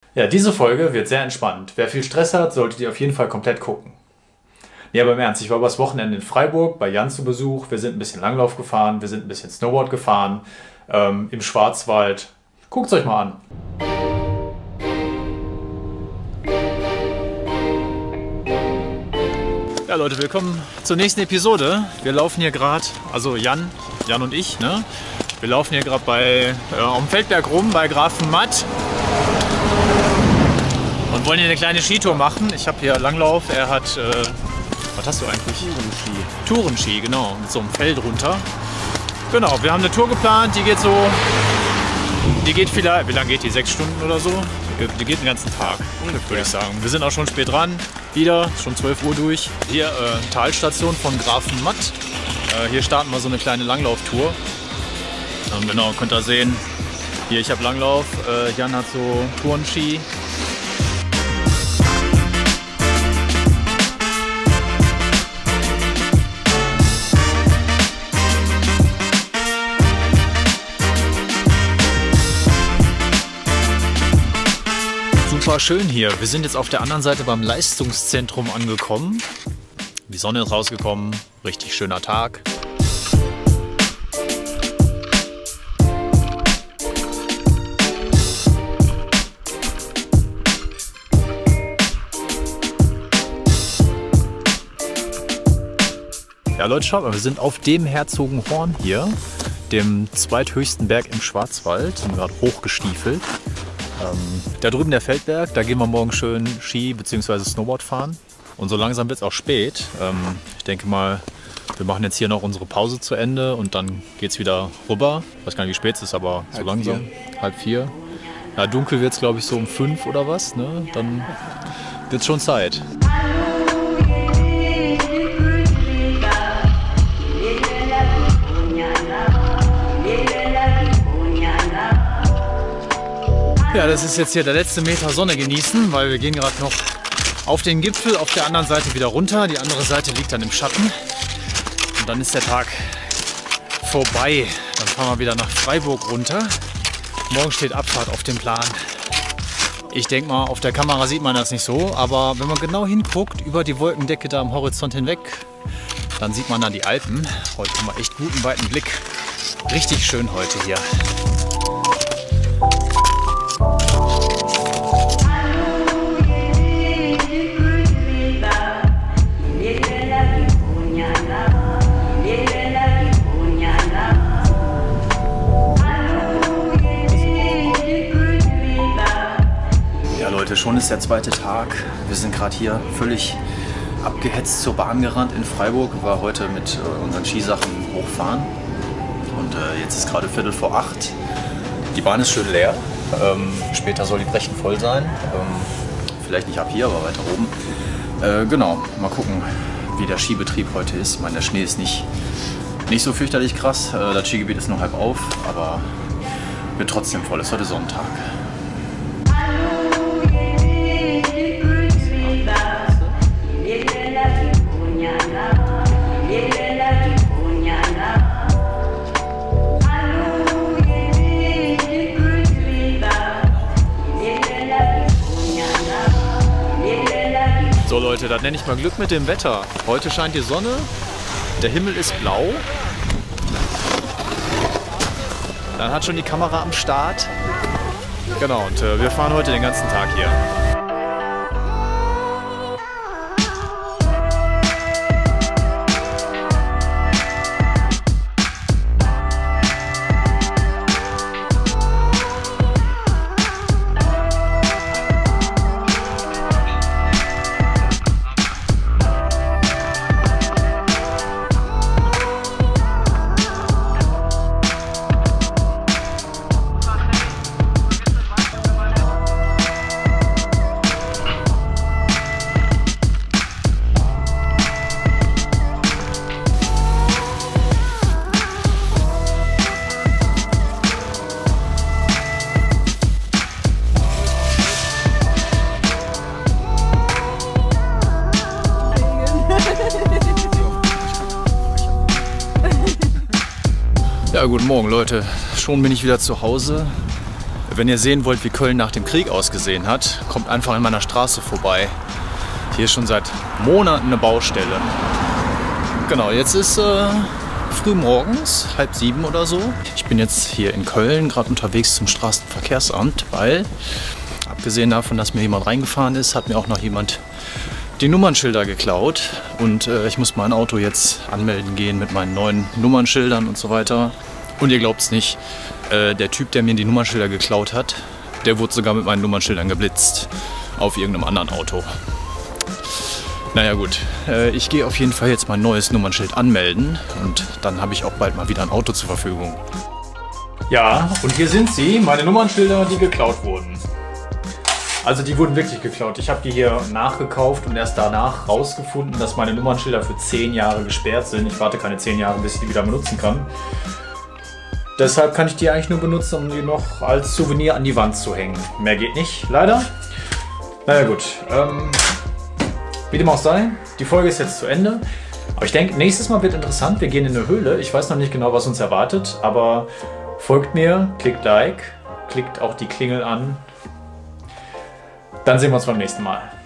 Ja, diese Folge wird sehr entspannt. Wer viel Stress hat, solltet ihr auf jeden Fall komplett gucken. Nee, aber im Ernst, ich war übers Wochenende in Freiburg bei Jan zu Besuch. Wir sind ein bisschen Langlauf gefahren, wir sind ein bisschen Snowboard gefahren, im Schwarzwald. Guckt es euch mal an. Ja Leute, willkommen zur nächsten Episode. Wir laufen hier gerade, also Jan und ich, ne? Wir laufen hier gerade am Feldberg rum bei Grafenmatt und wollen hier eine kleine Skitour machen. Ich habe hier Langlauf, er hat, was hast du eigentlich? Tourenski, genau, mit so einem Fell drunter. Genau, wir haben eine Tour geplant, die geht vielleicht, wie lange geht die? 6 Stunden oder so? Die geht den ganzen Tag, würde ich sagen. Wir sind auch schon spät dran, wieder, schon 12 Uhr durch. Hier Talstation von Grafenmatt. Hier starten wir so eine kleine Langlauftour. Genau, könnt ihr sehen, hier ich habe Langlauf, Jan hat so Tourenski. Super schön hier. Wir sind jetzt auf der anderen Seite beim Leistungszentrum angekommen. Die Sonne ist rausgekommen, richtig schöner Tag. Ja Leute, schaut mal, wir sind auf dem Herzogenhorn hier, dem zweithöchsten Berg im Schwarzwald. Wir sind gerade hochgestiefelt. Da drüben der Feldberg, da gehen wir morgen schön Ski bzw. Snowboard fahren. Und so langsam wird es auch spät. Ich denke mal, wir machen jetzt hier noch unsere Pause zu Ende und dann geht es wieder rüber. Ich weiß gar nicht, wie spät es ist, aber so langsam. 3:30. Ja, dunkel wird es, glaube ich, so um 5 oder was. Ne? Dann wird es schon Zeit. Ja, das ist jetzt hier der letzte Meter Sonne genießen, weil wir gehen gerade noch auf den Gipfel, auf der anderen Seite wieder runter. Die andere Seite liegt dann im Schatten. Und dann ist der Tag vorbei. Dann fahren wir wieder nach Freiburg runter. Morgen steht Abfahrt auf dem Plan. Ich denke mal, auf der Kamera sieht man das nicht so, aber wenn man genau hinguckt, über die Wolkendecke da am Horizont hinweg, dann sieht man dann die Alpen. Heute haben wir echt guten, weiten Blick. Richtig schön heute hier. Schon ist der zweite Tag. Wir sind gerade hier völlig abgehetzt zur Bahn gerannt in Freiburg. Wir waren heute mit unseren Skisachen hochfahren. Und jetzt ist gerade 7:45. Die Bahn ist schön leer. Später soll die brechend voll sein. Vielleicht nicht ab hier, aber weiter oben. Genau, mal gucken, wie der Skibetrieb heute ist. Ich meine, der Schnee ist nicht so fürchterlich krass. Das Skigebiet ist nur halb auf, aber wird trotzdem voll. Es ist heute Sonntag. So Leute, das nenne ich mal Glück mit dem Wetter. Heute scheint die Sonne, der Himmel ist blau. Dann hat schon die Kamera am Start. Genau, und wir fahren heute den ganzen Tag hier. Ja, guten Morgen Leute, schon bin ich wieder zu Hause. wenn ihr sehen wollt, wie Köln nach dem Krieg ausgesehen hat, kommt einfach in meiner Straße vorbei. Hier ist schon seit Monaten eine Baustelle. Genau, jetzt ist früh morgens, 6:30 oder so. Ich bin jetzt hier in Köln gerade unterwegs zum Straßenverkehrsamt, weil, abgesehen davon, dass mir jemand reingefahren ist, hat mir auch noch jemand die Nummernschilder geklaut. Und ich muss mein Auto jetzt anmelden gehen mit meinen neuen Nummernschildern und so weiter. Und ihr glaubt es nicht, der Typ, der mir die Nummernschilder geklaut hat, der wurde sogar mit meinen Nummernschildern geblitzt auf irgendeinem anderen Auto. Naja gut, ich gehe auf jeden Fall jetzt mein neues Nummernschild anmelden und dann habe ich auch bald mal wieder ein Auto zur Verfügung. Ja, und hier sind sie, meine Nummernschilder, die geklaut wurden. Also die wurden wirklich geklaut. Ich habe die hier nachgekauft und erst danach rausgefunden, dass meine Nummernschilder für 10 Jahre gesperrt sind. Ich warte keine 10 Jahre, bis ich die wieder benutzen kann. Deshalb kann ich die eigentlich nur benutzen, um die noch als Souvenir an die Wand zu hängen. Mehr geht nicht, leider. Naja gut, wie dem auch sei, die Folge ist jetzt zu Ende. Aber ich denke, nächstes Mal wird interessant. Wir gehen in eine Höhle. Ich weiß noch nicht genau, was uns erwartet, aber folgt mir, klickt Like, klickt auch die Klingel an. Dann sehen wir uns beim nächsten Mal.